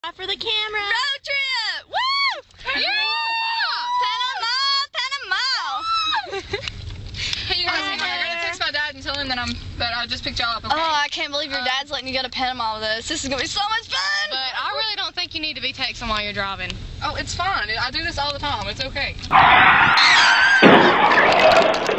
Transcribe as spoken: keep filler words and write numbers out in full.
For the camera. Road trip! Woo! Yeah! Panama, Panama! Hey, you guys, I'm gonna text my dad and tell him that I'm that I just picked y'all up. Okay? Oh, I can't believe your dad's letting you go to Panama with us. This is gonna be so much fun! But I really don't think you need to be texting while you're driving. Oh, it's fine. I do this all the time. It's okay.